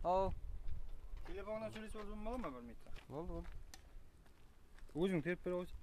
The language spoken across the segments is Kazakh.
Ау. Телефондан сөйлесіп алсам бола ма көрмейді? Болды. Өзің теріп бере қойсың.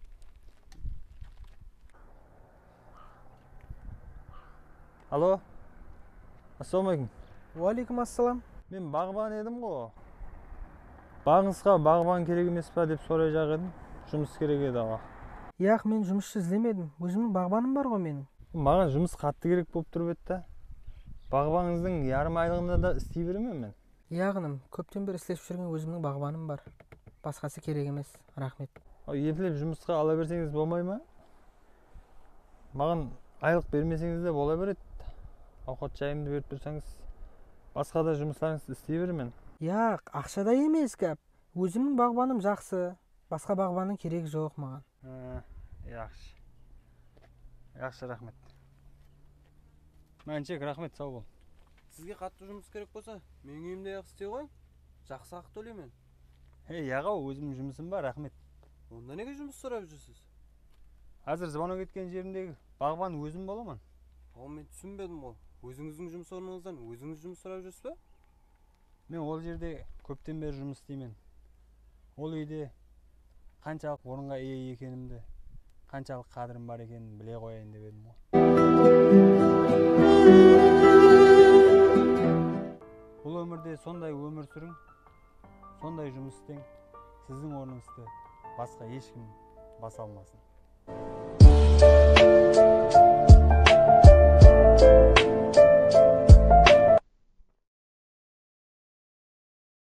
Алло. Ассалаумағалейкум. Уалейкум ассалам. Мен бағбан едім ғой. Бағыңызға бағбан керек емес па деп сұрай жақ едім. Жұмыс керек еді аға. Яқ, мен жұмысшы іздемедім. Өзімнің бағбаным бар ғой менің. Маған жұмыс қатты керек болып тұрып еді. Бағбаныңыздың ярым айлығында да істей беремін мен. Яғыным, көптен бері істесіп жүрген өзімнің бағбаным бар. Басқасы керек емес. Рахмет. Епілеп жұмысқа ала берсеңіз болмай ма? Маған айлық бермесеңіз де бола береді. Ауқат жайымды беріп тұрсаңыз, басқа да жұмыстарыңызды істей беремін. Яқ, ақшада емес кәп. Өзімнің бағбаным жақсы. Басқа бағбаның керек жоқ маған. Яқшы. Яқшы, рахмет. Мәншек, рахмет, сау бол. Сізге қатты жұмыс керек болса, мен үйімде ақ істей қойын. Жақсы ақы төлеймін. Аға, өзімнің жұмысым бар, рахмет. Онда неге жұмыс сұрап жүрсіз? Қазір звонок еткен жерімдегі бағбан өзім боламын. Мен түсінбедім ғой. Өзіңіздің жұмыс орныңыздан өзіңіз жұмыс сұрап жүрсіз бе? Мен ол жерде көптен бері жұмыс істеймін. Ол үйде қаншалық орынға ие екенімді, қаншалық қадірім бар екенін біле қояйын деп едім ғой. Бұл өмірде сондай өмір сүрің, сондай жұмыс істең, сіздің орныңызды басқа ешкім баса алмасын.